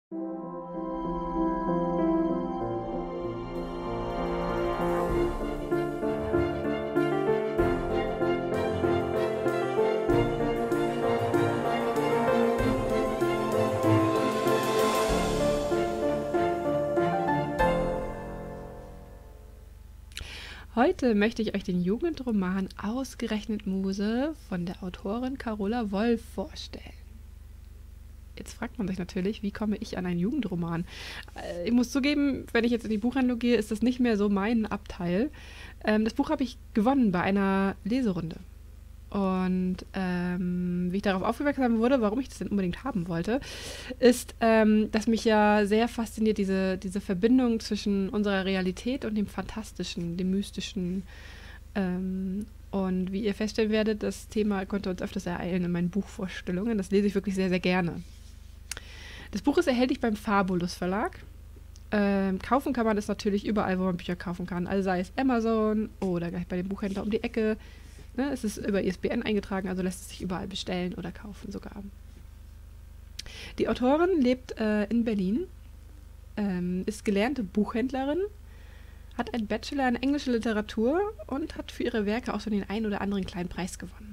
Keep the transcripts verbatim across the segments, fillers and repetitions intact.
Heute möchte ich euch den Jugendroman Ausgerechnet Muse von der Autorin Carola Wolf vorstellen. Jetzt fragt man sich natürlich, wie komme ich an einen Jugendroman? Äh, Ich muss zugeben, wenn ich jetzt in die Buchhandlung gehe, ist das nicht mehr so mein Abteil. Ähm, das Buch habe ich gewonnen bei einer Leserunde. Und ähm, wie ich darauf aufmerksam wurde, warum ich das denn unbedingt haben wollte, ist, ähm, dass mich ja sehr fasziniert diese, diese Verbindung zwischen unserer Realität und dem Fantastischen, dem Mystischen. Ähm, und wie ihr feststellen werdet, das Thema konnte uns öfters ereilen in meinen Buchvorstellungen. Das lese ich wirklich sehr, sehr gerne. Das Buch ist erhältlich beim Fabulus Verlag. Ähm, kaufen kann man es natürlich überall, wo man Bücher kaufen kann. Also sei es Amazon oder gleich bei dem Buchhändler um die Ecke. Ne, es ist über I S B N eingetragen, also lässt es sich überall bestellen oder kaufen sogar. Die Autorin lebt äh, in Berlin, ähm, ist gelernte Buchhändlerin, hat einen Bachelor in englische Literatur und hat für ihre Werke auch schon den einen oder anderen kleinen Preis gewonnen.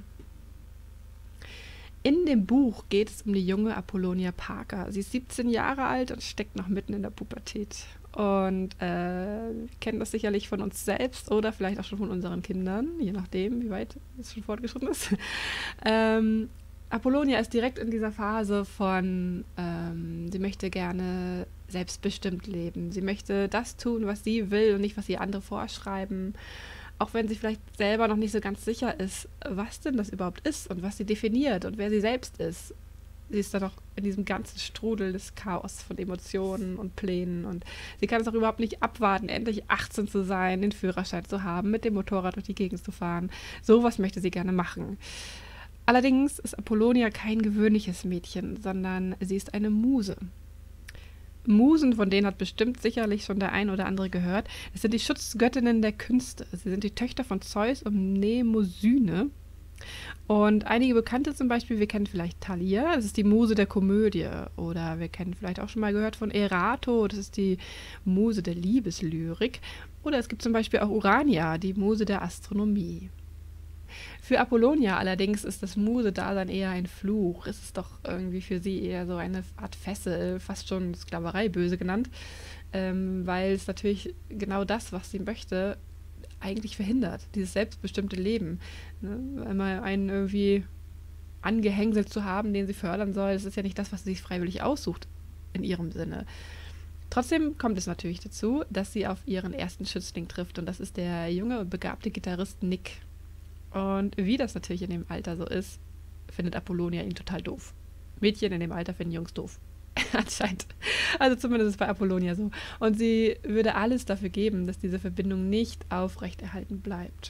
In dem Buch geht es um die junge Apollonia Parker. Sie ist siebzehn Jahre alt und steckt noch mitten in der Pubertät. Und äh, wir kennen das sicherlich von uns selbst oder vielleicht auch schon von unseren Kindern, je nachdem, wie weit es schon fortgeschritten ist. ähm, Apollonia ist direkt in dieser Phase von, ähm, sie möchte gerne selbstbestimmt leben. Sie möchte das tun, was sie will und nicht, was ihr andere vorschreiben. Auch wenn sie vielleicht selber noch nicht so ganz sicher ist, was denn das überhaupt ist und was sie definiert und wer sie selbst ist. Sie ist dann auch in diesem ganzen Strudel des Chaos von Emotionen und Plänen und sie kann es auch überhaupt nicht abwarten, endlich achtzehn zu sein, den Führerschein zu haben, mit dem Motorrad durch die Gegend zu fahren. Sowas möchte sie gerne machen. Allerdings ist Apollonia kein gewöhnliches Mädchen, sondern sie ist eine Muse. Musen, von denen hat bestimmt sicherlich schon der ein oder andere gehört. Es sind die Schutzgöttinnen der Künste. Sie sind die Töchter von Zeus und Mnemosyne. Und einige Bekannte zum Beispiel, wir kennen vielleicht Thalia, das ist die Muse der Komödie. Oder wir kennen vielleicht auch schon mal gehört von Erato, das ist die Muse der Liebeslyrik. Oder es gibt zum Beispiel auch Urania, die Muse der Astronomie. Für Apollonia allerdings ist das Muse-Dasein eher ein Fluch. Es ist doch irgendwie für sie eher so eine Art Fessel, fast schon Sklaverei böse genannt, ähm, weil es natürlich genau das, was sie möchte, eigentlich verhindert, dieses selbstbestimmte Leben. Ne? Einmal einen irgendwie angehängselt zu haben, den sie fördern soll, das ist ja nicht das, was sie sich freiwillig aussucht, in ihrem Sinne. Trotzdem kommt es natürlich dazu, dass sie auf ihren ersten Schützling trifft und das ist der junge und begabte Gitarrist Nick. Und wie das natürlich in dem Alter so ist, findet Apollonia ihn total doof. Mädchen in dem Alter finden Jungs doof. Anscheinend. Also zumindest ist es bei Apollonia so. Und sie würde alles dafür geben, dass diese Verbindung nicht aufrechterhalten bleibt.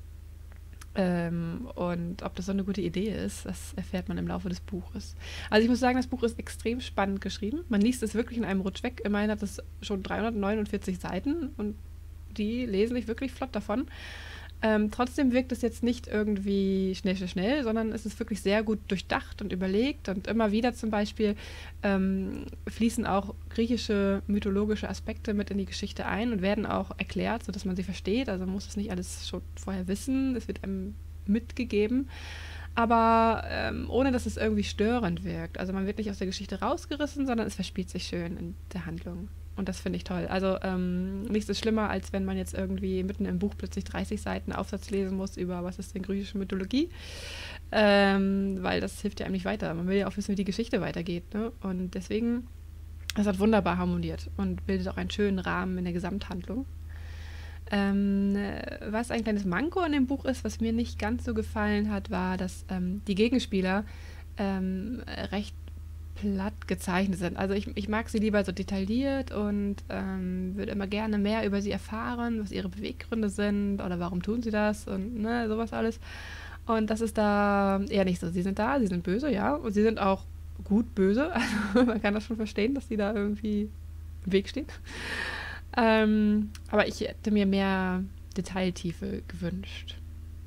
Ähm, und ob das so eine gute Idee ist, das erfährt man im Laufe des Buches. Also ich muss sagen, das Buch ist extrem spannend geschrieben. Man liest es wirklich in einem Rutsch weg. Immerhin hat es schon dreihundertneunundvierzig Seiten und die lesen sich wirklich flott davon. Ähm, trotzdem wirkt es jetzt nicht irgendwie schnell, schnell, schnell, sondern es ist wirklich sehr gut durchdacht und überlegt und immer wieder zum Beispiel ähm, fließen auch griechische mythologische Aspekte mit in die Geschichte ein und werden auch erklärt, sodass man sie versteht. Also man muss das nicht alles schon vorher wissen, es wird einem mitgegeben, aber ähm, ohne dass es irgendwie störend wirkt. Also man wird nicht aus der Geschichte rausgerissen, sondern es verspielt sich schön in der Handlung. Und das finde ich toll. Also ähm, nichts ist schlimmer, als wenn man jetzt irgendwie mitten im Buch plötzlich dreißig Seiten Aufsatz lesen muss über, was ist denn griechische Mythologie. Ähm, weil das hilft ja einem nicht weiter. Man will ja auch wissen, wie die Geschichte weitergeht. Ne? Und deswegen, das hat wunderbar harmoniert und bildet auch einen schönen Rahmen in der Gesamthandlung. Ähm, was ein kleines Manko an dem Buch ist, was mir nicht ganz so gefallen hat, war, dass ähm, die Gegenspieler ähm, recht platt gezeichnet sind. Also ich, ich mag sie lieber so detailliert und ähm, würde immer gerne mehr über sie erfahren, was ihre Beweggründe sind oder warum tun sie das und ne, sowas alles. Und das ist da eher nicht so. Sie sind da, sie sind böse, ja, und sie sind auch gut böse. Also man kann das schon verstehen, dass sie da irgendwie im Weg stehen. Ähm, aber ich hätte mir mehr Detailtiefe gewünscht.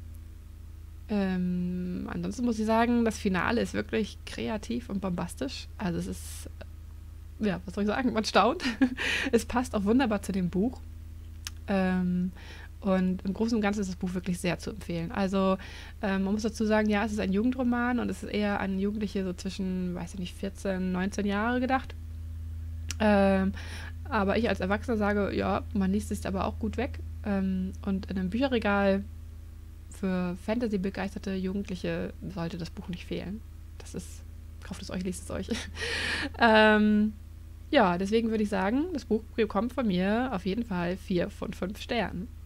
Ähm, ansonsten muss ich sagen, das Finale ist wirklich kreativ und bombastisch. Also es ist ja, was soll ich sagen, man staunt. Es passt auch wunderbar zu dem Buch. Ähm, und im Großen und Ganzen ist das Buch wirklich sehr zu empfehlen. Also ähm, man muss dazu sagen, ja, es ist ein Jugendroman und es ist eher an Jugendliche so zwischen, weiß ich nicht, vierzehn, neunzehn Jahre gedacht. Ähm, aber ich als Erwachsener sage, ja, man liest es aber auch gut weg. Ähm, und in einem Bücherregal für Fantasy-begeisterte Jugendliche sollte das Buch nicht fehlen. Das ist, kauft es euch, liest es euch. ähm, ja, deswegen würde ich sagen, das Buch bekommt von mir auf jeden Fall vier von fünf Sternen.